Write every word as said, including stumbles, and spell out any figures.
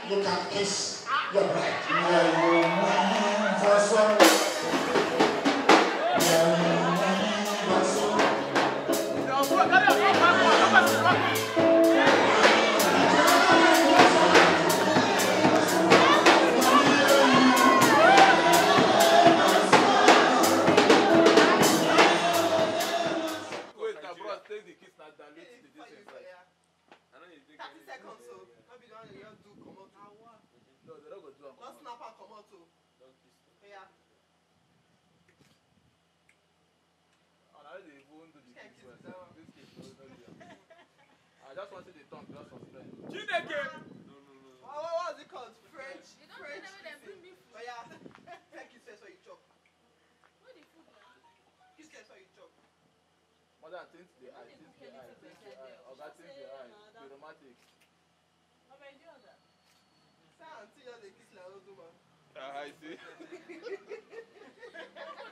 you can kiss your bride. First one. I just wanted the tongue just for friends. Chineke! No, no, no. What, what was it called? French? You don't French know them bring me food. Oh yeah. Take kiss first so you chop. What the food now? Kiss first so you chop. Mother, things the eye, things the eye, things the eye. Oga, things the eye. Be romantic. How many do that? Say until you the kiss like old woman. Ah, I see.